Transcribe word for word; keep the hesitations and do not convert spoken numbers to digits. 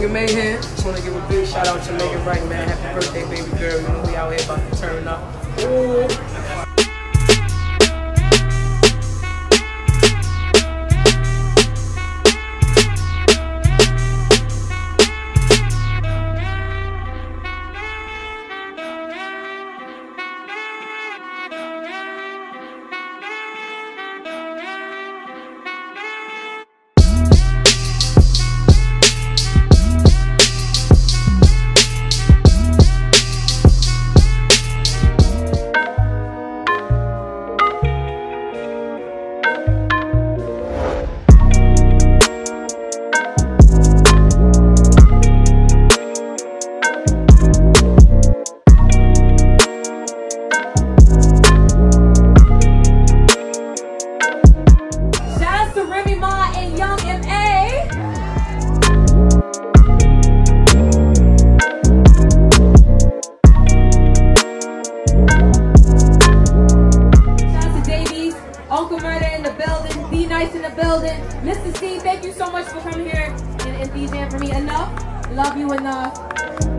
Young and May here. Just want to give a big shout out to Megan Ryte, man. Happy birthday, baby girl. You know we out here about to turn up. Ooh. Remy Ma and Young M A. Shout out to Davies, Uncle Murder in the building, Be Nice in the building. Mister C, thank you so much for coming here and, and DJing for me. Enough. Love you enough.